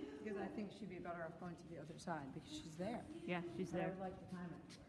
Because I think she'd be better off going to the other side because she's there. Yeah, she's But I there. would like to time it.